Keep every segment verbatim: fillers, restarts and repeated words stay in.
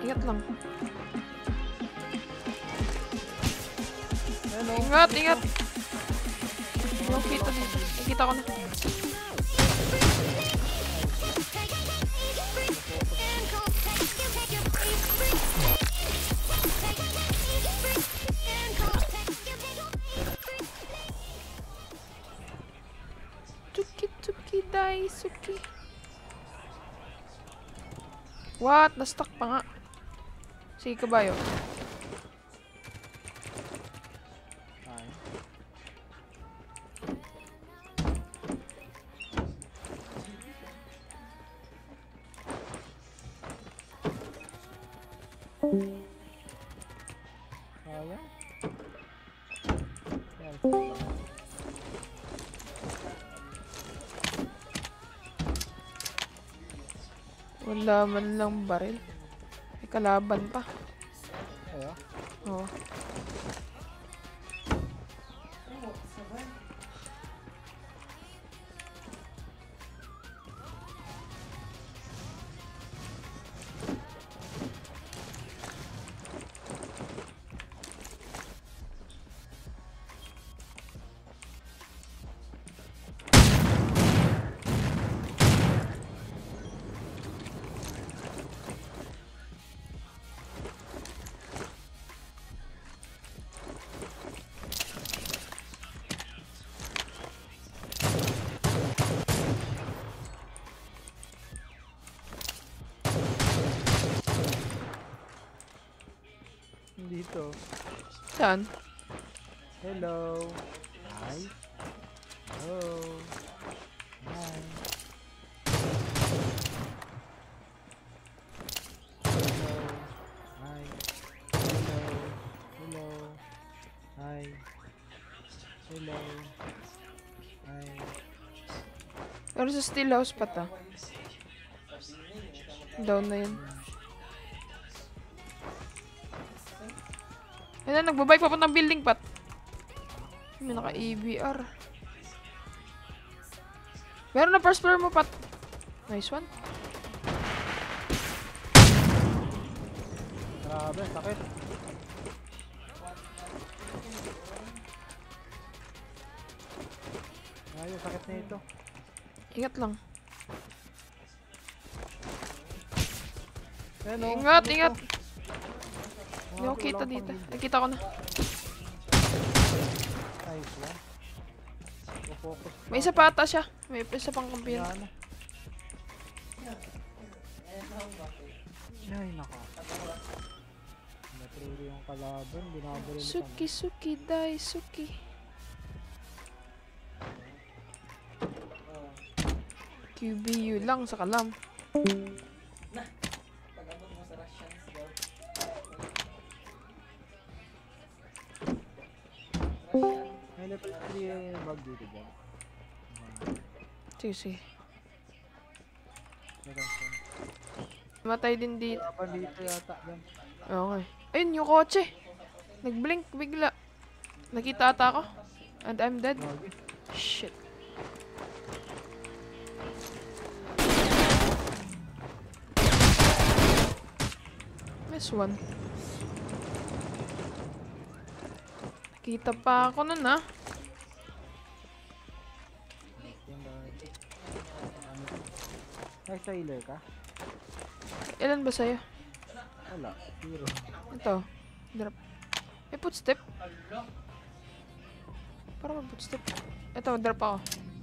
Ingat lang. Hello. Ingat, ingat. Yung kita dito. Nakita ko na. Tuki tuki daisuki. What? Na-stuck pa nga. Sige, kabayo. Ay. Kaya? Wala man lang baril. May kalaban pa. Ayo. Oo. Dito. Saan? Hello. Hi. Hello. Hi. Hello. Hi. Hello. Hello. Hi. Hello. Hi. Pero sa still house pa ta. Down na yun. Ayun na, nagbabike papuntang building, Pat. May naka-E B R. Meron na first floor mo, Pat. Nice one. Grabe, sakit. Ayun, sakit na ito. Ingat lang. Hello. Ingat, dito. ingat. Hindi Mga ko kita kulang dito. pang Nakita ko na. Nice one. Focus. May isa pa ata siya. May isa pang kampiyon. Yan. Ay, naka. Natruri yung kalaban. Binabaril ka. Suki, suki, dai, suki. Q B U lang sa kalam. May level three eh, bag dito dyan. Sige, sige. Meron siya. Matay din dito. Laban dito yata dyan. Okay. Ayun, yung kotse. Nag-blink bigla. Nakita ata ako. And I'm dead. Gagi. Shit. Miss one. Nakita pa ako nun, ah. Yan ba? Ano? Next healer ka? Ilan ba sa'yo? Wala. Zero. Ito. Drop. May footstep. Parang may footstep. Ito, drop ako.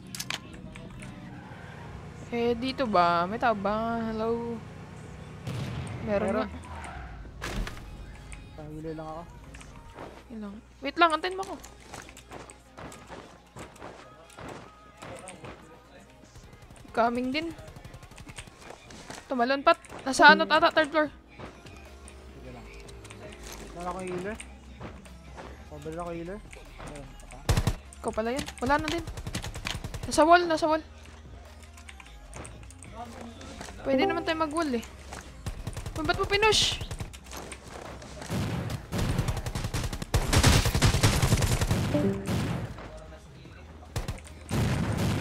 Eh, dito ba? May tao ba? Hello? Meron Meron. nga. Pang-healer lang ako. Yun lang. Wait lang, antayin mo ako. Coming din. Tumalon, Pat. Nasa ano tata, third floor. Sige lang. Wala akong healer. Pabalik ako healer. Ayun, saka. Ikaw pala yan. Wala na din. Nasa wall, nasa wall. Pwede naman tayo mag-wall eh. Oh, ba't mo pinush?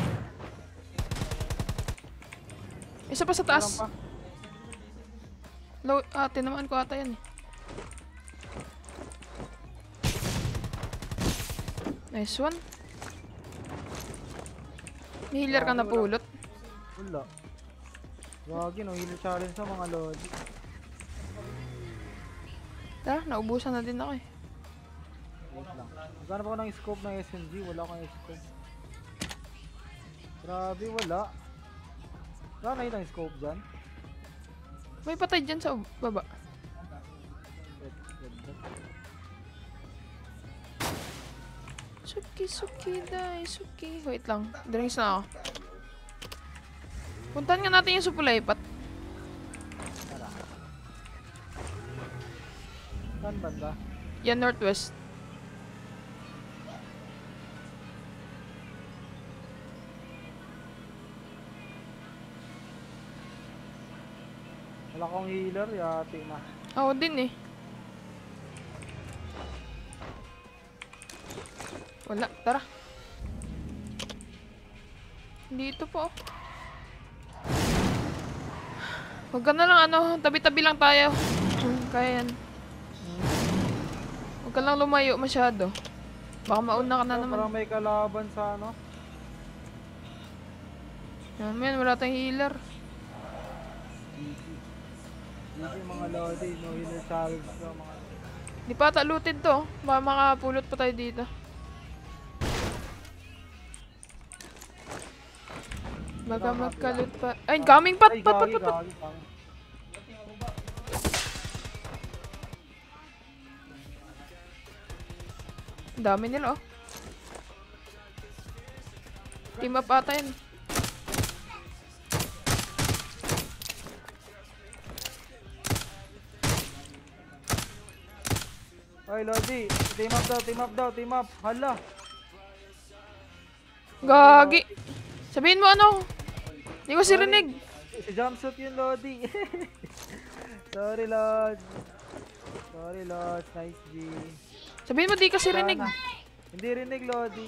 Isa pa sa taas. Meron pa. Low, ah, tinamaan ko ata yan eh. Nice one. May healer ka na pulot. Wala. Gagi, no, healer challenge sa mga lodi. Tara, naubusan na din ako eh. Wait lang. Magkano pa ako ng scope ng S M G? Wala akong scope. Grabe, wala. Wala na yung scope dyan. May patay dyan sa baba. Wait, wait, wait. Suki, suki, dai, suki. Wait lang, drinks na ako. Puntahan nga natin yung supulay pat. Tara. Saan banda? Yan, northwest. Wala akong healer, yati na. Ako din eh. Wala, tara. Dito po. Huwag ka na lang ano, tabi-tabi lang tayo. Hmm, kaya yan. Huwag ka lang lumayo masyado. Baka mauna ka na Pero naman. parang may kalaban sa ano. Yan, man, wala tayong healer. Easy. Easy mga lodi, no healer challenge ka mga. Di pa ata looted to. Baka makapulot pa tayo dito. Baka magkalot pa. Ay, coming pat, Ay, pat, pat, gagi, pat, pat. gagi, gagi. Ang dami nila, oh. Team up ata yan. Ay, lodi, team up daw, team up daw, team up. Hala. Gagi. Sabihin mo ano? Hindi ko sirinig. Si jumpsuit yun, lodi. Sorry, Lodge. Sorry, Lodge. Nice G. Sabihin mo di ka sirinig. Sana. Hindi rinig, lodi.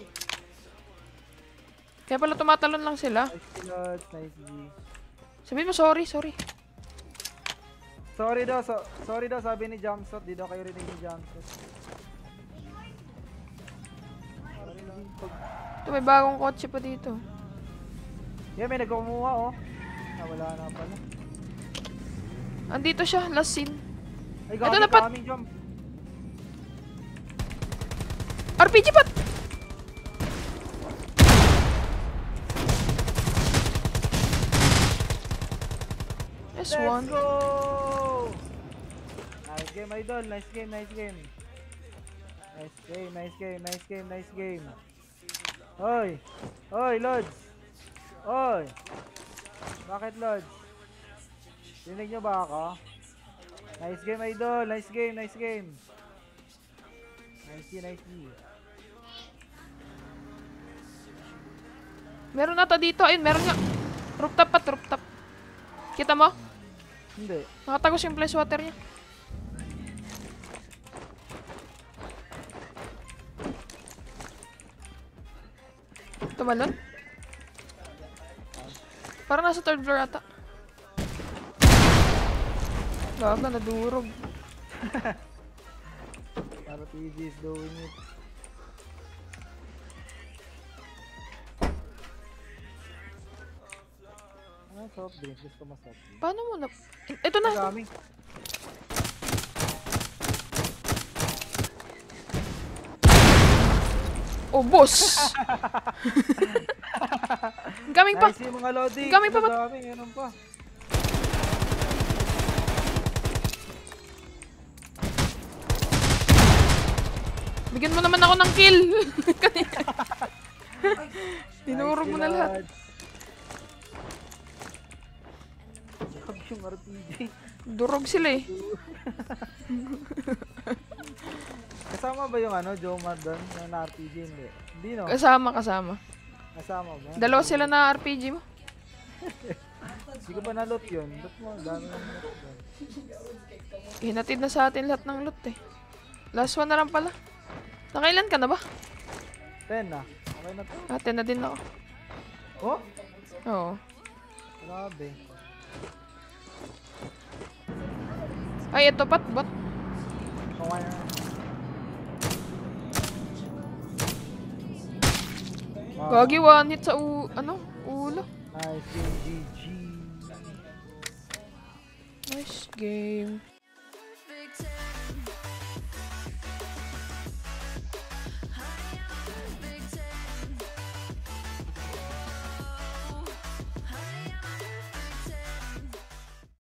Kaya pala tumatalon lang sila. Nice G, Lodge. Nice G. Sabihin mo sorry, sorry. Sorry daw, so, sorry daw, sabi ni jumpsuit. Di daw kayo rinig ni jumpsuit. Sorry lang. Ito may bagong kotse pa dito. Yeah, may nagkumuha, oh. Ah, wala na pala. Andito siya, last scene. Ay, Ito gagi, na, Pat. coming jump. R P G pat! S one. Let's go! Nice game, idol. Nice game, nice game. Nice game, nice game, nice game, nice game. Hoy! Hoy, Lods! Hoy! Bakit, Lods? Dinig nyo ba ako? Nice game, idol. Nice game, nice game. Nice game, nice game. Meron ata dito. Ayun, meron nga. Rooftop pat, rooftop. Kita mo? Hindi. Nakatagos yung flash water niya. Tumalon? Parang nasa third floor ata. Gaga, nadurog. R P G is doing it. Ano soft drinks? Gusto mo soft drinks? Paano mo na... Ito na! Dami. Oh, boss! Gaming pa! Nice yung mga lodi. Gaming pa ba? Dami, meron pa. Bigyan mo naman ako ng kill! Kanina. Tinurog mo na lahat. Hug yung R P G. Durog sila eh. Kasama ba yung ano, Joe Madden, yung R P G? Hindi. Hindi no? Kasama, kasama. Kasama ba? Dalawa sila na R P G mo. Hindi ko pa na-loot yun. Loot mo, dami ng loot yun. Hinatid na sa atin lahat ng loot eh. Last one na lang pala. Nakailan ka na ba? ten na. Okay na to. Ate na din ako. Oh? Oo. Grabe. Ay, ito pat, bot. Wow. Gagi, one hit sa u... ano? Ulo. Nice game, G G. Nice game.